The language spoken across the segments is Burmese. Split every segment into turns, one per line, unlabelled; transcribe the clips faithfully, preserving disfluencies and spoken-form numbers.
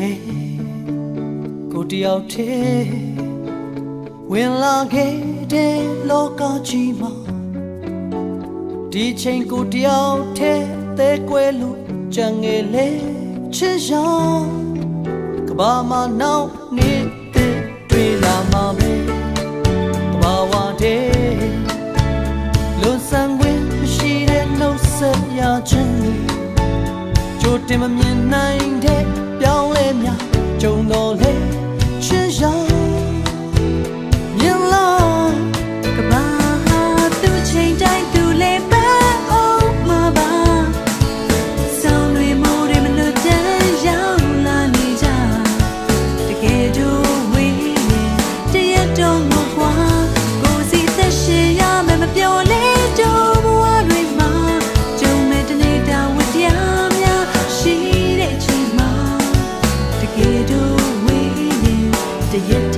လေကိုတယောက်တည်းဝင်လာခဲ့တဲ့လောကကြီးမှာဒီချိန်ကိုတယောက်တည်းသဲကွဲလို့ကြံငယ်လေချစ်ရောင်ကဘာမနောက်နေတဲ့တွေ့လာမှာပဲကဘာဝတဲ့လွန်ဆန်းခွင့်မရှိတဲ့နှုတ်ဆက်ရခြင်းကြိုတင်မမြင်နိုင်တဲ့ပြောင်းလဲများကြုံတော်လေချစ်ရောင်မြင်လား
ကဘာဟာသူ့ချိန်တိုင်းသူလေးပဲအောင်မှာပါဆောင်းတွေမိုးတွေမလွတ်တမ်းရောက်လာနေကြတကယ်တော့ဝေးရင်တရက်တော့ငေါ့ကွာကိုစီသက်ရှင်ရမယ်မပြောလဲတော့ဘဝတွေမှာကြုံမဲ့တနေ့တာဝတရားများရှိတဲ့အချိန်မှာတကယ်တော့ဝေးရင်တရက်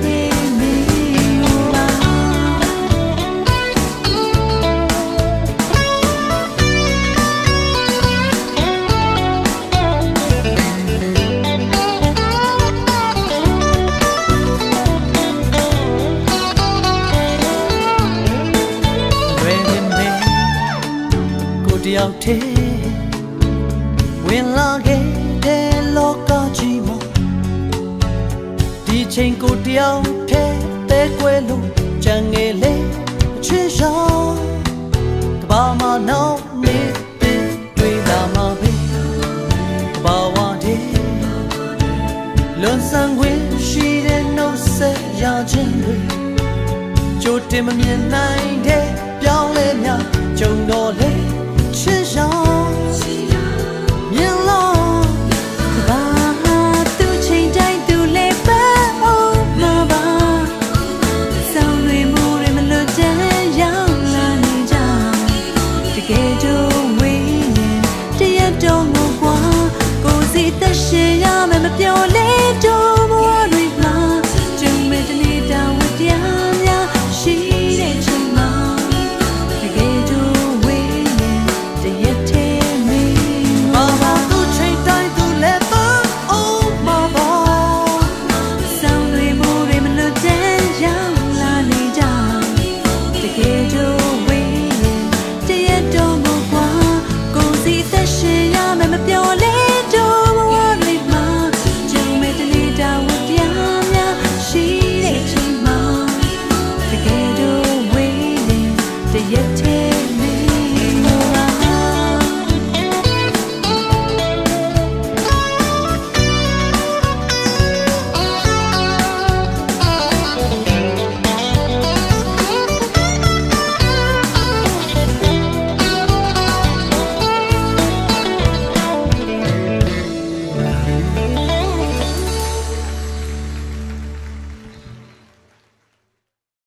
တယောက်တည်းဝင်လာခဲ့တဲ့လောကကြီးမှာဒီချိန်ကိုတယောက်တည်းသဲကွဲလို့ကြံငယ်လေချစ်ရောင်ကဘာမနောက်နေတဲ့တွေ့လာမှာပဲကဘာဝတဲ့လွန်ဆန်းခွင့်ရှိတဲ့နှုတ်ဆက်ရခြင်းတွေကြိုတင်မမြင်နိုင်တဲ့ပြောင်းလဲများကြုံတော်လေချစ်ရောင်မြင်လား
ကဘာဟာသူ့ချိန်တိုင်းသူလေးပဲအောင်မှာပါဆောင်းတွေမိုးတွေမလွတ်တမ်းရောက်လာနေကြတကယ်တော့ဝေးရင်တရက်တော့ငေါ့ကွာကိုစီသက်ရှင်ရမယ်မပြောလဲ